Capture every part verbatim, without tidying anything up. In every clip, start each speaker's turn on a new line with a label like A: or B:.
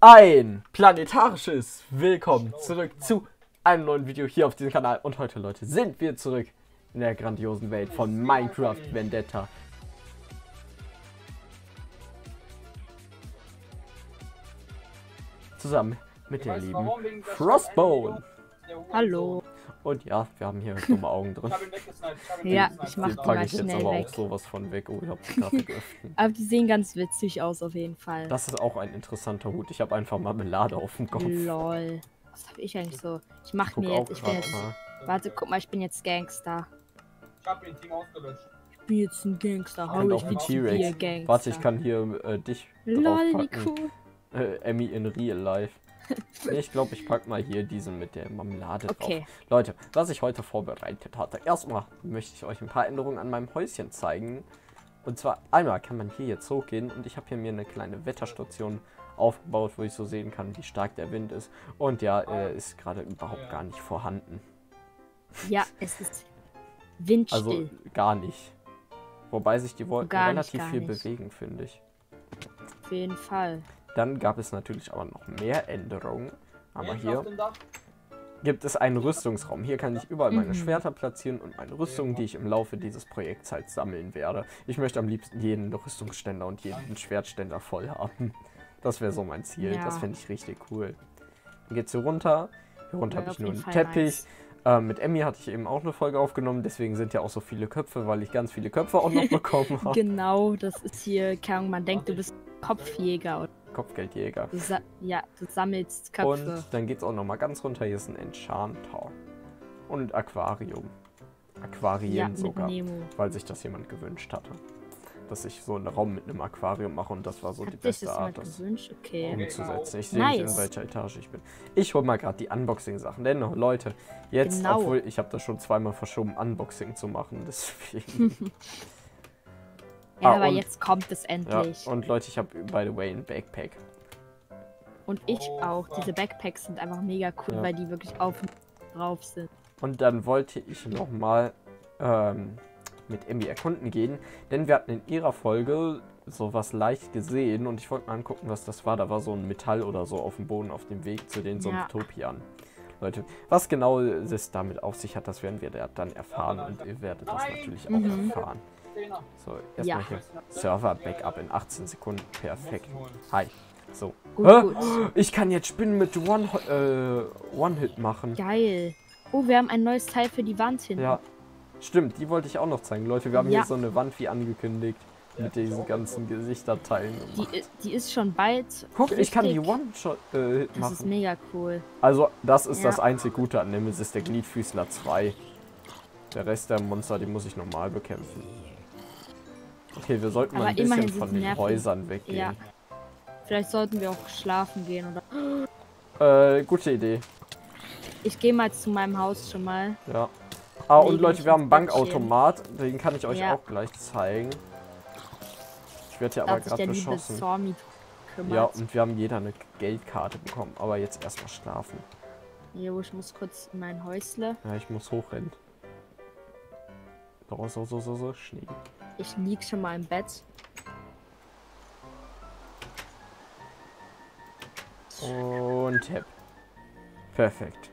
A: Ein planetarisches Willkommen zurück zu einem neuen Video hier auf diesem Kanal. Und heute, Leute, sind wir zurück in der grandiosen Welt von Minecraft Vendetta. Zusammen mit der lieben Frostbone.
B: Hallo.
A: Und ja, wir haben hier dumme Augen drin.
B: Ja, ich mach die mal
A: ich jetzt
B: schnell
A: aber
B: weg.
A: auch sowas von weg. Oh, ich hab die gerade geöffnet.
B: Aber die sehen ganz witzig aus auf jeden Fall.
A: Das ist auch ein interessanter Hut. Ich habe einfach Marmelade auf dem Kopf.
B: Lol. Was habe ich eigentlich so? Ich mach mir jetzt, ich bin jetzt,
A: mal.
B: warte, guck mal, ich bin jetzt Gangster.
C: Ich hab den Team ausgelöscht.
B: Ich bin jetzt ein Gangster.
A: Und
B: Hau
A: auch
B: ich
A: ein
B: mit dir,
A: T-Rex.
B: Gangster.
A: Warte, ich kann hier äh, dich
B: Lol, wie
A: draufpacken.
B: cool.
A: Äh, Emmy in real life. Nee, ich glaube, ich pack mal hier diesen mit der Marmelade drauf.
B: Okay.
A: Leute, was ich heute vorbereitet hatte. Erstmal möchte ich euch ein paar Änderungen an meinem Häuschen zeigen. Und zwar einmal kann man hier jetzt hochgehen und ich habe hier mir eine kleine Wetterstation aufgebaut, wo ich so sehen kann, wie stark der Wind ist. Und ja, er ist gerade überhaupt gar nicht vorhanden.
B: Ja, es ist windstill.
A: Also gar nicht. Wobei sich die Wolken
B: Gar nicht,
A: relativ
B: gar
A: viel
B: nicht.
A: bewegen, finde ich.
B: Auf jeden Fall.
A: Dann gab es natürlich aber noch mehr Änderungen. Aber hier
C: Auf dem Dach.
A: gibt es einen Rüstungsraum. Hier kann ich überall meine
B: Mhm.
A: Schwerter platzieren und meine Rüstungen, die ich im Laufe dieses Projekts halt sammeln werde. Ich möchte am liebsten jeden Rüstungsständer und jeden Schwertständer voll haben. Das wäre so mein Ziel.
B: Ja.
A: Das fände ich richtig cool. Dann geht's hier runter. Hier runter
B: Ja,
A: habe ich
B: auf
A: nur
B: jeden
A: einen
B: Fall
A: Teppich.
B: nice.
A: Äh, mit Emmy hatte ich eben auch eine Folge aufgenommen. Deswegen sind ja auch so viele Köpfe, weil ich ganz viele Köpfe auch noch bekommen habe.
B: Genau, das ist hier, keine Ahnung, man denkt, du bist Kopfjäger. Oder
A: Kopfgeldjäger.
B: du sa ja, du sammelst Köpfe.
A: Und dann geht es auch noch mal ganz runter. Hier ist ein Enchanter. Und Aquarium. Aquarien
B: Ja, mit
A: sogar.
B: Nemo.
A: Weil sich das jemand gewünscht hatte. Dass ich so einen Raum mit einem Aquarium mache und das war so
B: Hat
A: die
B: sich
A: beste
B: das
A: Art,
B: jemand
A: das
B: gewünscht? Okay.
A: umzusetzen. Ich sehe nicht,
B: Nice.
A: in welcher Etage ich bin. Ich hole mal gerade die Unboxing-Sachen. Denn, Leute, jetzt,
B: Genau.
A: obwohl ich habe das schon zweimal verschoben, Unboxing zu machen. Deswegen.
B: Ja,
A: Ah,
B: aber
A: und-
B: jetzt kommt es
A: Ja,
B: endlich.
A: und Leute, ich habe, by the way, ein Backpack.
B: Und ich auch. Diese Backpacks sind einfach mega cool,
A: Ja.
B: weil die wirklich auf und drauf sind.
A: Und dann wollte ich nochmal ähm, mit Emmy erkunden gehen, denn wir hatten in ihrer Folge sowas leicht gesehen und ich wollte mal angucken, was das war. Da war so ein Metall oder so auf dem Boden auf dem Weg zu den
B: Ja.
A: Sumpftopian. Leute, was genau es damit auf sich hat, das werden wir dann erfahren und ihr werdet das natürlich auch
B: Mhm.
A: erfahren.
C: Zehner.
A: So, erstmal
B: Ja.
A: hier Server-Backup in achtzehn Sekunden. Perfekt. Hi. So.
B: Gut,
A: Hä?
B: gut.
A: Ich kann jetzt Spinnen mit One, äh, One-Hit machen.
B: Geil. Oh, wir haben ein neues Teil für die Wand hinten.
A: Ja, stimmt, die wollte ich auch noch zeigen. Leute, wir haben
B: Ja.
A: hier so eine Wand wie angekündigt. Mit diesen ganzen Gesichterteilen.
B: Die, i- die ist schon bald.
A: Guck, ich kann die
B: richtig.
A: One-Shot äh,
B: Das ist
A: machen.
B: mega cool.
A: Also, das ist
B: Ja.
A: das einzig Gute an Nemesis, der Gliedfüßler zwei. Der Rest der Monster, die muss ich nochmal bekämpfen. Okay, wir sollten mal
B: Aber
A: ein bisschen
B: immerhin
A: von
B: sind sie
A: den
B: nervig.
A: Häusern weggehen.
B: Ja. Vielleicht sollten wir auch schlafen gehen oder.
A: Äh, gute Idee.
B: Ich gehe mal zu meinem Haus schon mal.
A: Ja. Ah, und
B: Legen
A: Leute,
B: mich
A: wir haben einen
B: ins Bettchen.
A: Bankautomat. Den kann ich euch
B: Ja.
A: auch gleich zeigen. Ich werde hier
B: Da
A: aber
B: hat sich der
A: gerade
B: liebe
A: beschossen.
B: Stormy kümmert.
A: Ja, und wir haben jeder eine Geldkarte bekommen. Aber jetzt erstmal schlafen.
B: Jo, ich muss kurz in mein Häusle.
A: Ja, ich muss hochrennen. So, so, so, so, so, Schnee.
B: Ich lieg schon mal im Bett.
A: Und Tap. Perfekt.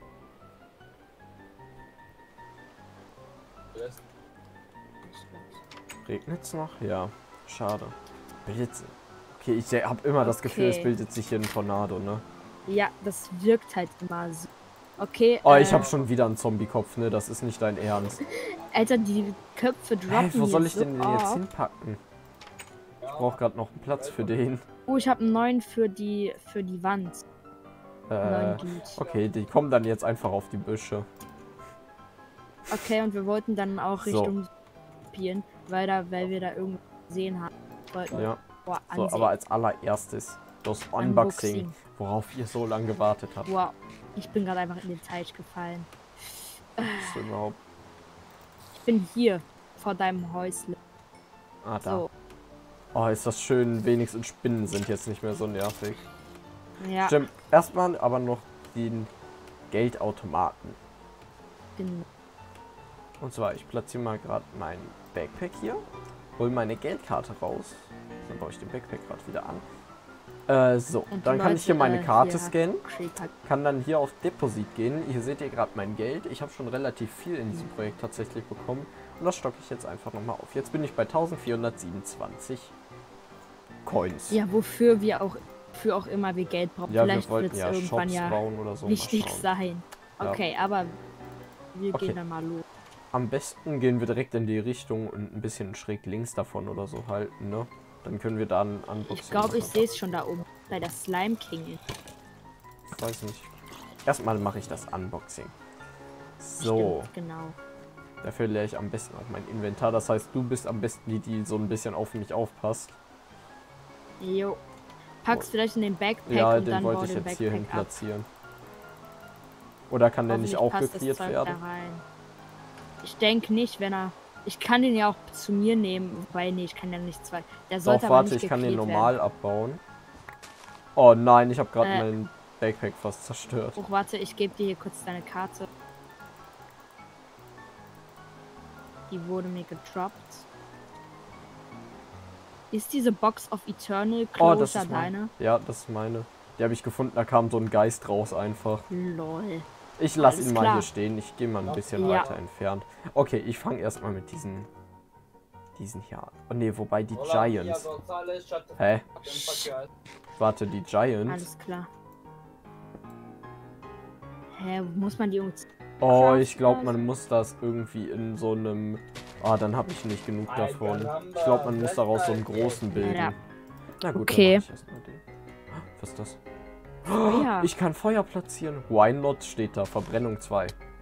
A: Regnet's noch? Ja. Schade. Blitze. Okay, ich habe immer das Gefühl, es
B: Okay.
A: bildet sich hier ein Tornado, ne?
B: Ja, das wirkt halt immer so. Okay.
A: Oh,
B: äh,
A: ich habe schon wieder einen Zombie-Kopf, ne? Das ist nicht dein Ernst.
B: Alter, die Köpfe droppen.
A: Hey, wo
B: hier
A: soll ich
B: so
A: den denn jetzt
B: oft.
A: hinpacken? Ich brauche gerade noch einen Platz für den.
B: Oh, ich habe einen neuen für die für die Wand.
A: Äh,
B: Neuen Dude.
A: okay, die kommen dann jetzt einfach auf die Büsche.
B: Okay, und wir wollten dann auch
A: So.
B: Richtung spielen, weil da, weil wir da irgendwo gesehen haben. Wollten
A: Ja.
B: Boah,
A: So,
B: ansehen.
A: aber als allererstes das Unboxing,
B: Unboxing.
A: worauf ihr so lange gewartet habt.
B: Wow, ich bin gerade einfach in den Teich gefallen.
A: Was ist überhaupt?
B: Ich bin hier vor deinem Häusle.
A: Ah, da.
B: So,
A: Oh, ist das schön. Wenigstens Spinnen sind jetzt nicht mehr so nervig.
B: ja,
A: Stimmt. Erstmal aber noch den Geldautomaten.
B: genau.
A: Und zwar, ich platziere mal gerade mein Backpack hier. Hol meine Geldkarte raus. Dann baue ich den Backpack gerade wieder an. Äh, so,
B: Und die
A: dann kann
B: Leute,
A: ich hier meine
B: äh,
A: Karte
B: hier
A: scannen.
B: Krieg hat-
A: Kann dann hier auf Deposit gehen. Hier seht ihr gerade mein Geld. Ich habe schon relativ viel in diesem Projekt tatsächlich bekommen. Und das stocke ich jetzt einfach nochmal auf. Jetzt bin ich bei eintausendvierhundertsiebenundzwanzig Coins.
B: Ja, wofür wir auch, für auch immer wir Geld brauchen.
A: Ja,
B: Vielleicht
A: wir wollten
B: wird es
A: ja
B: irgendwann
A: Shops
B: ja
A: bauen oder so. Mal
B: wichtig
A: schauen.
B: sein.
A: Ja.
B: Okay, aber wir
A: Okay.
B: gehen dann mal los.
A: Am besten gehen wir direkt in die Richtung und ein bisschen schräg links davon oder so halten, ne? Dann können wir da ein Unboxing
B: Ich glaube, ich
A: machen.
B: sehe es schon da oben. Bei der Slime King.
A: Ich weiß nicht. Erstmal mache ich das Unboxing. So,
B: Stimmt, genau.
A: dafür leere ich am besten auch mein Inventar. Das heißt, du bist am besten die, die so ein bisschen auf mich aufpasst.
B: Jo. Pack's vielleicht in den Backpack
A: Ja,
B: und
A: den
B: dann
A: wollte
B: bau
A: ich
B: den
A: jetzt hierhin
B: Backpack ab.
A: platzieren. Oder kann der nicht auch
B: Hoffentlich passt das
A: geklärt
B: Zeug
A: werden?
B: da rein. Ich denke nicht, wenn er... Ich kann den ja auch zu mir nehmen. Wobei, nee, ich kann ja nicht zwei. Der sollte
A: Doch,
B: aber
A: warte,
B: nicht
A: ich kann den
B: geklärt
A: normal abbauen. Oh nein, ich habe gerade
B: Äh.
A: meinen Backpack fast zerstört.
B: Oh, warte, ich gebe dir hier kurz deine Karte. Die wurde mir gedroppt. Ist diese Box of Eternal
A: Oh, das
B: Closure
A: ist meine.
B: deine?
A: Ja, das ist meine. Die habe ich gefunden, da kam so ein Geist raus einfach.
B: Lol.
A: Ich lasse
B: Alles
A: ihn mal
B: klar.
A: hier stehen. Ich gehe mal ein bisschen
B: Ja.
A: weiter entfernt. Okay, ich fange erstmal mit diesen. Diesen hier an. Oh ne, wobei die Giants. Hä? Warte, die Giants.
B: Alles klar. Hä, muss man die um...
A: Oh,
B: Krass,
A: ich glaube,
B: krass.
A: man muss das irgendwie in so einem. Ah, dann habe ich nicht genug davon. Ich glaube, man muss daraus so einen großen bilden.
B: Ja.
A: Na gut,
B: Okay.
A: dann mach ich erstmal den. Was ist das?
B: Feuer.
A: Ich kann Feuer platzieren. Why not steht da. Verbrennung zwei.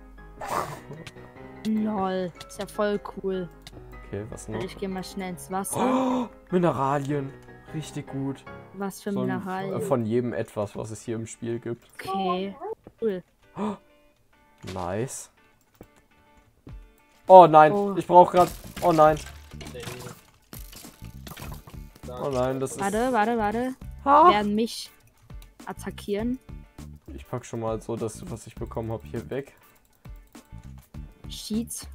B: Lol. Ist ja voll cool.
A: Okay, was noch?
B: Ich gehe mal schnell ins Wasser.
A: Oh, Mineralien. Richtig gut.
B: Was für
A: So ein,
B: Mineralien.
A: äh, von jedem etwas, was es hier im Spiel gibt.
B: Okay. Cool.
A: Nice. Oh nein,
B: Oh.
A: ich brauche gerade. Oh nein. Oh nein, das ist.
B: Warte, warte, warte.
A: Ha!
B: Werden mich attackieren.
A: Ich pack schon mal so das, was ich bekommen habe, hier weg.
B: Sheets.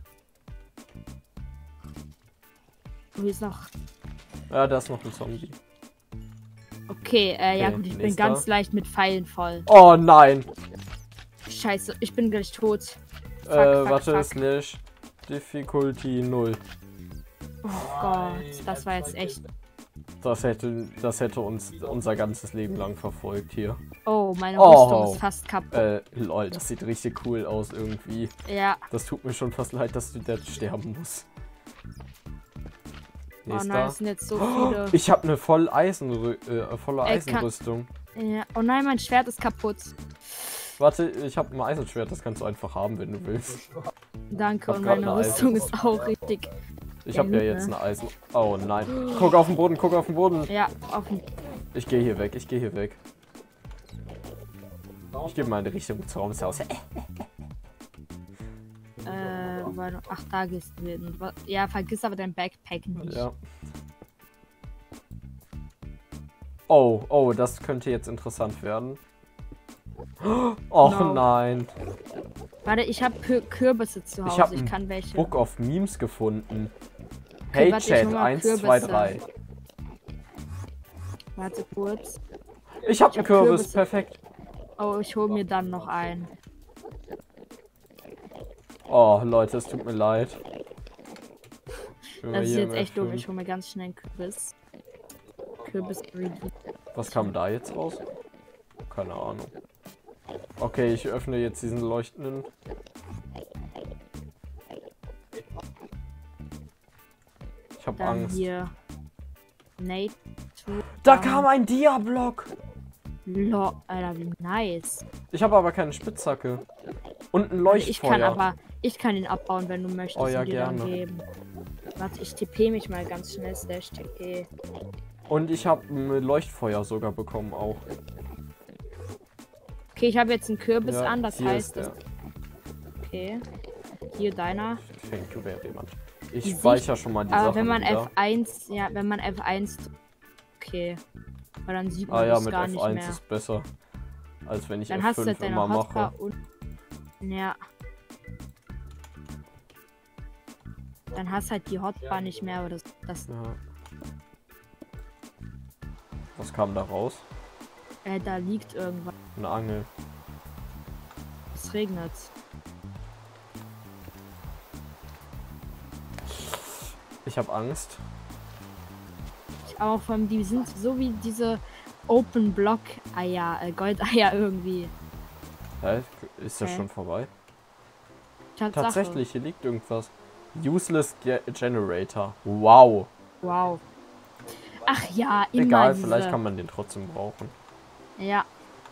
B: Und hier ist noch...
A: Ja, da ist noch ein Zombie.
B: Okay, äh, ja
A: Okay,
B: gut, ich bin
A: nächster.
B: ganz leicht mit Pfeilen voll.
A: Oh nein.
B: Scheiße, ich bin gleich tot. Fuck,
A: äh,
B: fuck,
A: warte,
B: fuck.
A: slash Difficulty null.
B: Oh Gott, das war jetzt echt...
A: Das hätte, das hätte uns unser ganzes Leben lang verfolgt hier.
B: Oh, meine
A: Oh.
B: Rüstung ist fast kaputt.
A: Äh, lol, das sieht richtig cool aus irgendwie.
B: Ja.
A: Das tut mir schon fast leid, dass du jetzt sterben musst.
B: Oh nein,
A: Nächster.
B: das sind jetzt so viele.
A: Ich habe eine voll Eisen, äh, volle
B: Ey, kann-
A: Eisenrüstung.
B: Ja. Oh nein, mein Schwert ist kaputt.
A: Warte, ich habe ein Eisenschwert, das kannst du einfach haben, wenn du willst.
B: Danke,
A: Hab
B: und
A: grad
B: meine
A: eine
B: Rüstung
A: Eisen.
B: ist auch richtig.
A: Ich
B: Ja,
A: habe ja
B: gut,
A: jetzt
B: ne?
A: eine Eisen... Oh nein. Guck auf den Boden, guck auf den Boden.
B: Ja, auf dem...
A: Ich gehe hier weg, ich gehe hier weg. Ich gehe mal in die Richtung des Raums aus.
B: Äh, warte, ach, da gehst du hin. Wa- Ja, vergiss aber dein Backpack nicht.
A: Ja. Oh, oh, das könnte jetzt interessant werden. Och
B: No.
A: nein.
B: Warte, ich habe Kürbisse zu
A: Ich
B: Hause.
A: hab
B: Ich,
A: ein
B: kann welche.
A: Book of Memes gefunden.
B: Okay,
A: Hey
B: warte, ich
A: Chat,
B: hol mal
A: eins, zwei,
B: Kürbisse.
A: drei.
B: Warte kurz.
A: Ich hab
B: Ich
A: einen
B: hab
A: Kürbis,
B: Kürbisse.
A: perfekt.
B: Oh, ich hole mir dann noch einen.
A: Oh, Leute, es tut mir leid. Wenn wir
B: Das ist
A: hier
B: jetzt echt
A: mehr
B: dumm. Ich
A: füllen.
B: hole mir ganz schnell einen Kürbis. Kürbis greedy.
A: Was kam da jetzt raus? Keine Ahnung. Okay, ich öffne jetzt diesen leuchtenden. Ich hab
B: Dann
A: Angst.
B: hier. Nate.
A: Da kam ein Dia-Block.
B: Lo, Alter, wie nice.
A: Ich habe aber keine Spitzhacke. Und ein
B: Warte, Ich kann
A: Leuchtfeuer.
B: aber, ich kann ihn abbauen, wenn du möchtest.
A: Oh ja,
B: und dir dann
A: gerne.
B: geben. Warte, ich tippe mich mal ganz schnell. Slash T P.
A: Und ich habe ein Leuchtfeuer sogar bekommen auch.
B: Okay, ich habe jetzt einen Kürbis
A: Ja,
B: an, das
A: hier
B: heißt,
A: ist
B: das,
A: der.
B: okay. Hier deiner.
A: Thank you very much. Ich
B: Die
A: speichere schon mal die
B: Aber
A: Sachen
B: wenn man
A: wieder.
B: F eins, ja, wenn man F eins, drückt, okay. Weil dann sieht man
A: Ah ja,
B: das
A: mit
B: gar
A: F
B: nicht
A: eins
B: mehr.
A: ist besser. Als wenn ich
B: Dann
A: F
B: hast du
A: fünf
B: deine
A: immer
B: Hotbar
A: mache.
B: und ja. Dann hast halt die Hotbar nicht mehr, aber das, das
A: Ja. Was kam da raus?
B: Äh, da liegt irgendwas.
A: Eine Angel.
B: Es regnet.
A: Ich habe Angst.
B: Aber vor allem, die sind so wie diese Open Block Eier, äh, Goldeier irgendwie.
A: Hä? Ist das
B: Hä?
A: schon vorbei?
B: Tatsache.
A: Tatsächlich, hier liegt irgendwas. Useless Ge Generator. Wow.
B: Wow. Ach ja, immer
A: Egal,
B: diese...
A: vielleicht kann man den trotzdem brauchen.
B: Ja,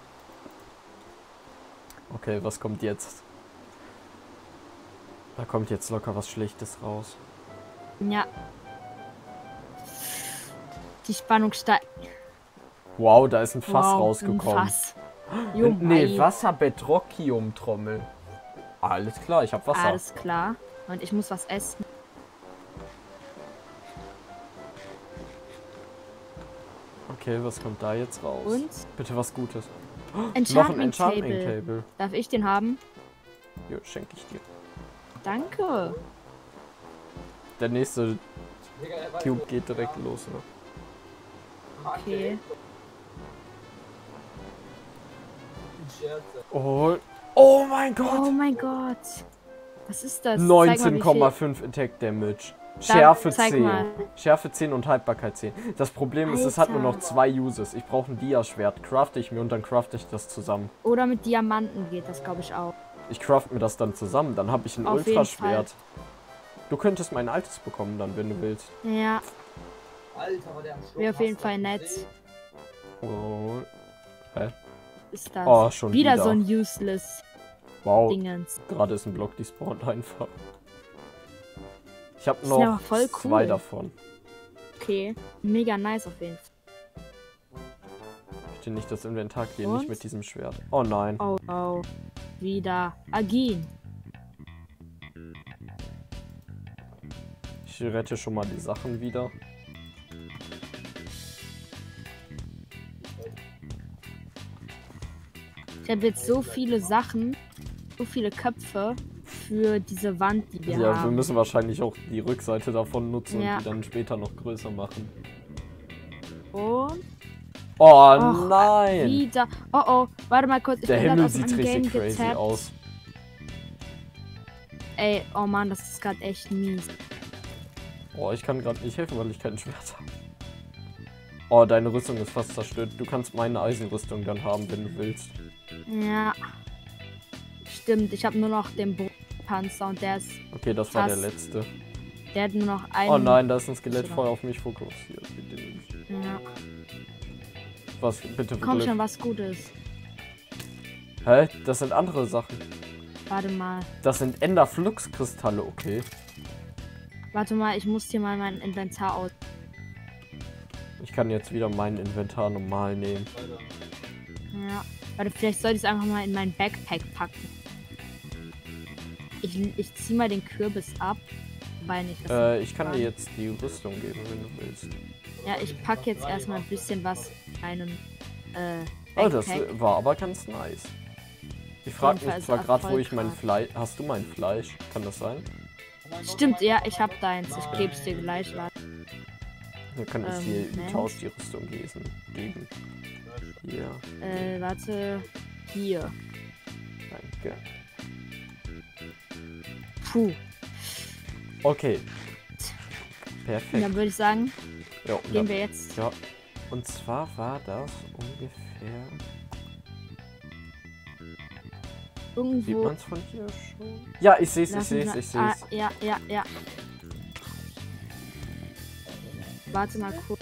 A: Okay, was kommt jetzt? Da kommt jetzt locker was Schlechtes raus.
B: ja. Die Spannung steigt.
A: Wow, da ist ein Fass
B: Wow,
A: rausgekommen.
B: Ein Fass. Jo,
A: Nee,
B: Mai.
A: Wasserbettrockium-Trommel. Alles klar, ich hab Wasser.
B: Alles klar. Und ich muss was essen.
A: Okay, was kommt da jetzt raus?
B: Und?
A: Bitte was Gutes. Noch ein
B: Enchantment
A: Enchantment
B: Table.
A: Table.
B: Darf ich den haben?
A: Jo, schenke ich dir.
B: Danke.
A: Der nächste Cube geht direkt los, ne?
B: Okay.
A: Oh, oh mein
B: Oh
A: Gott!
B: mein Gott. Was ist das?
A: neunzehn Komma
B: Zeig
A: fünf Attack Damage.
B: Da,
A: Schärfe
B: zeig
A: zehn.
B: mal.
A: Schärfe zehn und Haltbarkeit zehn. Das Problem ist, es hat nur noch
B: Alter.
A: zwei Uses. Ich brauche ein Dia-Schwert. Crafte ich mir und dann crafte ich das zusammen.
B: mal. Oder mit Diamanten geht das, glaube ich, auch.
A: Ich craft mir das dann zusammen. Dann habe ich ein
B: Auf jeden
A: Ultraschwert. Du könntest mein altes bekommen dann, wenn du willst.
B: Ja,
C: Alter, war der am Schluck.
B: wäre auf jeden
C: Hast du
B: Fall
C: das
B: nett.
C: gesehen?
A: Oh, hä?
B: Ist das.
A: Oh, schon
B: wieder,
A: wieder.
B: so ein useless
A: Wow,
B: Dingens.
A: gerade ist ein Block despawned einfach. Ich habe
B: sind aber
A: noch
B: voll
A: zwei
B: cool.
A: davon.
B: Okay. Mega nice auf jeden Fall.
A: Ich will nicht das Inventar gehen,
B: Und?
A: nicht mit diesem Schwert. Oh nein.
B: Oh, oh. Wieder. Agin.
A: Ich rette schon mal die Sachen wieder.
B: Ich habe jetzt so viele Sachen, so viele Köpfe für diese Wand, die wir
A: Ja, wir
B: haben.
A: müssen wahrscheinlich auch die Rückseite davon nutzen
B: Ja.
A: und die dann später noch größer machen.
B: Und
A: Oh
B: Och,
A: nein!
B: wieder. Oh oh, warte mal kurz. Ich
A: Der
B: bin grad
A: Himmel
B: aus dem
A: sieht richtig
B: Game
A: crazy
B: getappt.
A: aus.
B: Ey, oh Mann, das ist gerade echt mies.
A: Oh, ich kann gerade nicht helfen, weil ich kein Schwert habe. Oh, deine Rüstung ist fast zerstört. Du kannst meine Eisenrüstung dann haben, wenn du willst.
B: Ja. Stimmt, ich habe nur noch den Panzer und der ist.
A: Okay, das war der
B: Fast.
A: letzte.
B: Der hat nur noch einen.
A: Oh nein, da ist ein Skelett
B: Oder?
A: voll auf mich fokussiert. Bitte nicht.
B: Ja.
A: Was, bitte
B: Komm
A: Glück.
B: schon, was Gutes.
A: Hä? Das sind andere Sachen.
B: Warte mal.
A: Das sind Enderfluxkristalle, okay.
B: Warte mal, ich muss hier mal mein Inventar aus.
A: Ich kann jetzt wieder mein Inventar normal nehmen.
B: Ja. Warte, vielleicht sollte ich es einfach mal in mein Backpack packen. Ich, ich zieh mal den Kürbis ab. Wobei nicht. Das
A: Äh, ich kann dir jetzt die Rüstung geben, wenn du willst.
B: Ja, ich packe jetzt erstmal ein bisschen was in einen äh,
A: Oh, das
B: Backpack.
A: war aber ganz nice. Ich frage
B: jeden Fall
A: mich
B: ist
A: zwar
B: er
A: gerade, wo
B: voll
A: ich mein
B: grad.
A: Fleisch... Hast du mein Fleisch? Kann das sein?
B: Stimmt, ja, ich hab deins. Ich geb's dir gleich. Warte.
A: Dann kann ich
B: Ähm,
A: dir im
B: Moment.
A: Tausch die Rüstung lesen, geben. Hier,
B: Äh, warte. Hier.
A: danke.
B: Puh.
A: Okay.
B: Und
A: Perfekt.
B: dann würde ich sagen,
A: Ja, und
B: gehen
A: dann,
B: wir jetzt.
A: ja. Und zwar war das ungefähr... Sieht
B: Irgendwo.
A: man es von hier schon? Ja, ich sehe es, ich
B: Lass
A: sehe
B: mich
A: es,
B: mal-
A: ich sehe
B: ah,
A: es.
B: ja, ja, ja. Warte mal kurz.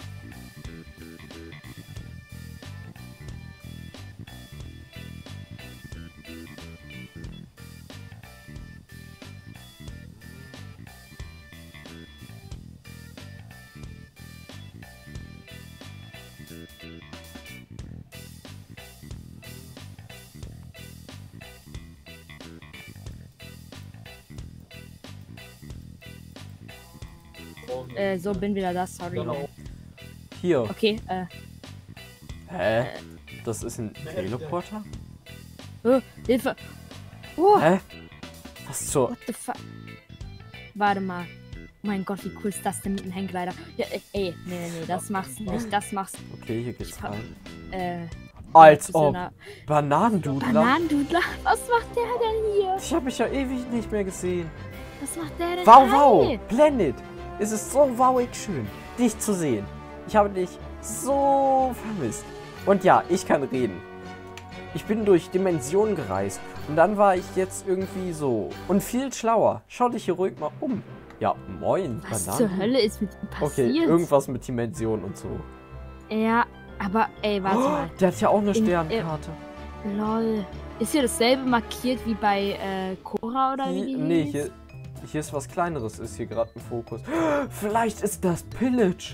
B: Äh, so bin wieder da, sorry.
C: Genau.
A: Hier.
B: Okay, äh.
A: Hä? Das ist ein Teleporter?
B: Oh, Hilfe! Oh,
A: Hä? Was zur...
B: what the fuck? Warte mal. Oh mein Gott, wie cool ist das denn mit dem Hangglider? Ja, ey, ey, nee, nee, nee, das machst du nicht, das machst
A: Okay, hier geht's
B: Ich hab-
A: rein.
B: äh,
A: Als
B: Bist du
A: ob.
B: na-
A: Bananendudler?
B: Bananendudler? Was macht der denn hier?
A: Ich habe mich ja ewig nicht mehr gesehen.
B: Was macht der denn
A: Wow, wow,
B: hier?
A: Planet. Es ist so wowig schön, dich zu sehen. Ich habe dich so vermisst. Und ja, ich kann reden. Ich bin durch Dimensionen gereist. Und dann war ich jetzt irgendwie so. Und viel schlauer. Schau dich hier ruhig mal um. Ja, moin,
B: Was
A: Bananen.
B: zur Hölle ist mit ihm passiert?
A: Okay, irgendwas mit Dimensionen und so.
B: Ja, aber ey, warte
A: Oh,
B: mal.
A: der hat ja auch eine
B: In-
A: Sternkarte.
B: Lol. Ist hier dasselbe markiert wie bei äh, Cora oder wie?
A: Hier,
B: die
A: nee,
B: hieß?
A: hier, hier ist was Kleineres, ist hier gerade im Fokus. Vielleicht ist das Pillage.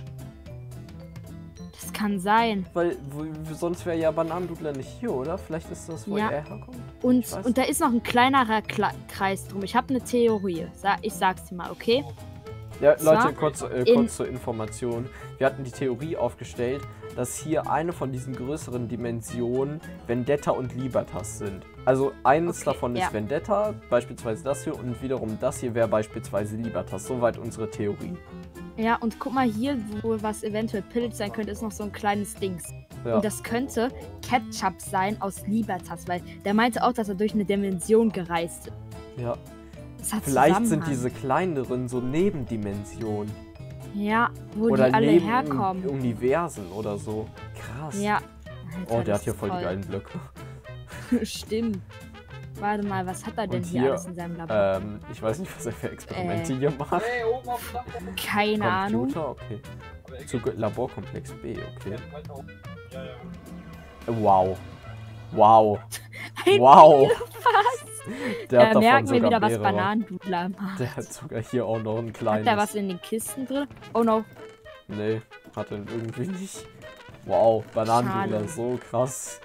B: Das kann sein.
A: Weil wo, sonst wäre ja Bananendudler nicht hier, oder? Vielleicht ist das, wo
B: Ja.
A: er herkommt.
B: Und,
A: Ich weiß
B: und da ist noch ein kleinerer Kla Kreis drum. Ich habe eine Theorie. Sa ich sag's dir mal, okay?
A: Ja,
B: Zwar
A: Leute, kurz, äh,
B: in-
A: kurz zur Information. Wir hatten die Theorie aufgestellt, dass hier eine von diesen größeren Dimensionen Vendetta und Libertas sind. Also eines
B: Okay,
A: davon
B: ja.
A: ist Vendetta, beispielsweise das hier, und wiederum das hier wäre beispielsweise Libertas. Soweit unsere Theorie.
B: Ja, und guck mal hier, wo was eventuell Pillage sein könnte, ist noch so ein kleines Dings.
A: Ja.
B: Und das könnte Ketchup sein aus Libertas, weil der meinte auch, dass er durch eine Dimension gereist ist.
A: ja.
B: Das hat
A: Vielleicht sind
B: Zusammenhang.
A: diese kleineren so Nebendimensionen.
B: Ja, wo
A: Oder
B: die alle
A: neben
B: herkommen.
A: Universen oder so. Krass.
B: Ja.
A: Oh,
B: Alter,
A: der
B: das
A: hat hier
B: ist
A: voll die
B: toll.
A: geilen Blöcke.
B: Stimmt. Warte mal, was hat er denn
A: Und
B: hier,
A: hier,
B: alles in seinem Labor?
A: Ähm, ich weiß nicht, was er für Experimente
B: Äh.
A: hier macht.
C: Hey, oben auf dem Dach.
B: Keine Ahnung.
A: Computer, okay. Zu Laborkomplex B, okay.
C: Weiter oben. Ja, ja.
A: Wow. Wow.
B: Ein
A: Wow. Der
B: Da
A: hat davon
B: merken wir
A: sogar
B: wieder, was
A: mehrere.
B: Bananendudler macht.
A: Der hat sogar hier auch noch ein
B: Hat
A: kleines.
B: er was in den Kisten drin? Oh no.
A: Nee, hat er irgendwie nicht. Wow, Bananendudler,
B: Schade.
A: so krass.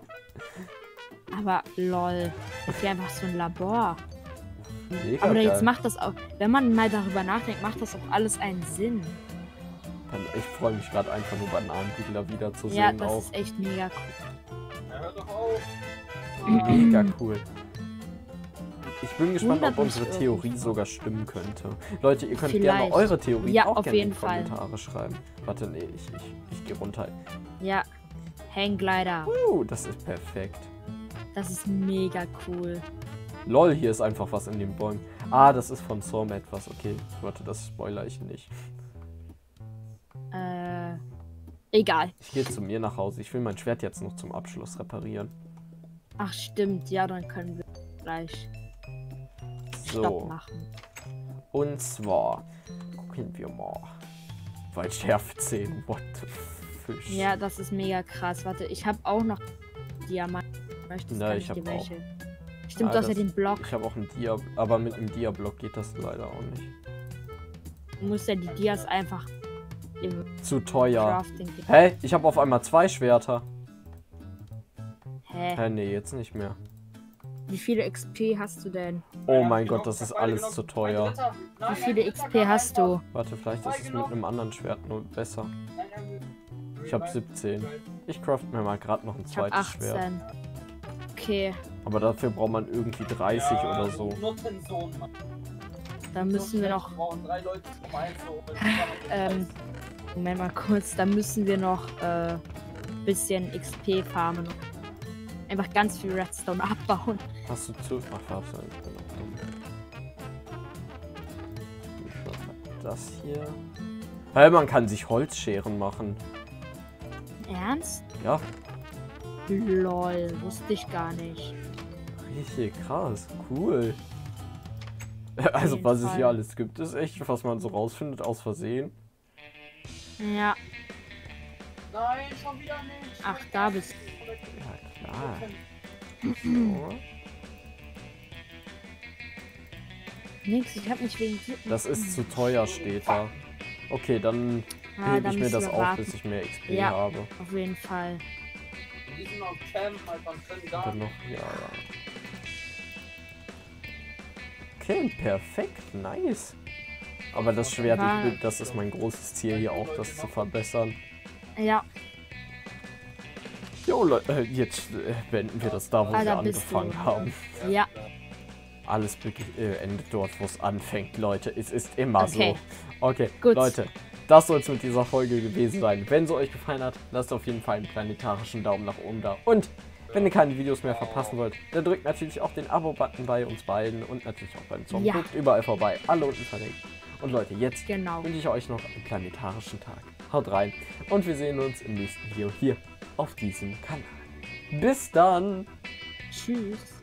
B: Aber lol. Das ist ja einfach so ein Labor.
A: Mega
B: Aber
A: geil.
B: jetzt macht das auch, wenn man mal darüber nachdenkt, macht das auch alles einen Sinn.
A: Dann- Ich freue mich gerade einfach nur Bananendudler wiederzusehen.
B: Ja, das
A: auch.
B: ist echt mega cool.
C: Ja, hört doch auf.
A: Mega cool. Ich bin gespannt, ob
B: Wundert mich
A: unsere Theorie
B: irgendwie.
A: sogar stimmen könnte. Leute, ihr könnt gerne
B: Vielleicht.
A: eure Theorie
B: Ja,
A: auch
B: auf
A: gerne in
B: jeden
A: die
B: Fall.
A: Kommentare schreiben. Warte, nee, ich, ich, ich gehe runter.
B: Ja. Hangglider.
A: Uh, das ist perfekt.
B: Das ist mega cool.
A: Lol, hier ist einfach was in den Bäumen. Ah, das ist von Storm etwas. Okay, warte, das spoiler ich nicht.
B: Äh. Egal.
A: Ich gehe zu mir nach Hause. Ich will mein Schwert jetzt noch zum Abschluss reparieren.
B: Ach stimmt, ja, dann können wir gleich Stopp
A: So,
B: machen.
A: und zwar gucken wir mal. Weil Schärfe zehn, what the fish.
B: Ja, das ist mega krass. Warte, ich habe auch noch Diamant. Möchtest
A: Ja,
B: kann
A: ich
B: dir
A: hab
B: welche? Stimmt,
A: Ah,
B: du hast ja
A: das-
B: den Block.
A: Ich habe auch einen Dia, aber mit einem Dia-Block geht das leider auch nicht.
B: Du musst ja die Dias einfach im
A: Zu teuer.
B: Crafting.
A: Hä? Ich habe auf einmal zwei Schwerter.
B: Hä?
A: Hä, nee, jetzt nicht mehr.
B: Wie viele X P hast du denn?
A: Oh mein Gott, das ist alles zu teuer.
B: Wie viele X P hast du?
A: Warte, vielleicht ist es mit einem anderen Schwert nur besser. Ich habe siebzehn. Ich craft mir mal gerade noch ein
B: Ich habe
A: zweites Schwert.
B: achtzehn. Okay,
A: Aber dafür braucht man irgendwie dreißig oder so.
B: dann müssen wir noch. Ähm, Moment mal kurz, dann müssen wir noch äh, bisschen X P farmen. Einfach ganz viel Redstone abbauen.
A: Hast du zu... Ach, warte, ich bin noch dumm. Ich mach das hier. Hä, man kann sich Holzscheren machen.
B: Ernst?
A: Ja,
B: Lol, wusste ich gar nicht.
A: richtig krass. Cool. Also,
B: jeden
A: was es
B: Fall.
A: hier alles gibt, ist echt, was man so rausfindet aus Versehen.
B: Ja,
C: Nein, schon wieder nicht.
B: ach, da bist
A: Ja, klar. So.
B: nix. Ich hab mich wegen dir.
A: Das ist zu teuer, steht da. Okay, dann
B: Ah,
A: hebe
B: dann
A: ich mir
B: müssen
A: das
B: wir
A: auf,
B: warten.
A: bis ich mehr X P
B: Ja.
A: habe.
B: Auf jeden Fall.
C: Die sind auf Camp, halt, man können gar
A: Dann noch, ja, ja. Okay, perfekt, nice. Aber das Schwert, ich
B: War-
A: will, das ist mein großes Ziel hier auch, das zu verbessern.
B: Ja,
A: Jo, Leute, äh, jetzt äh, beenden wir das da, wo
B: Ah,
A: wir
B: da bist du.
A: angefangen haben.
B: ja.
A: Alles be- äh, endet dort, wo es anfängt, Leute. Es ist immer
B: Okay.
A: so. Okay,
B: Gut.
A: Leute, das soll es mit dieser Folge gewesen sein. Wenn sie euch gefallen hat, lasst auf jeden Fall einen planetarischen Daumen nach oben da. Und wenn ihr keine Videos mehr verpassen wollt, dann drückt natürlich auch den Abo-Button bei uns beiden und natürlich auch beim Zombie.
B: Ja.
A: Guckt überall vorbei, alle unten verlinkt. Und Leute, jetzt
B: Genau.
A: wünsche ich euch noch einen planetarischen Tag. Haut rein und wir sehen uns im nächsten Video hier auf diesem Kanal. Bis dann!
B: Tschüss.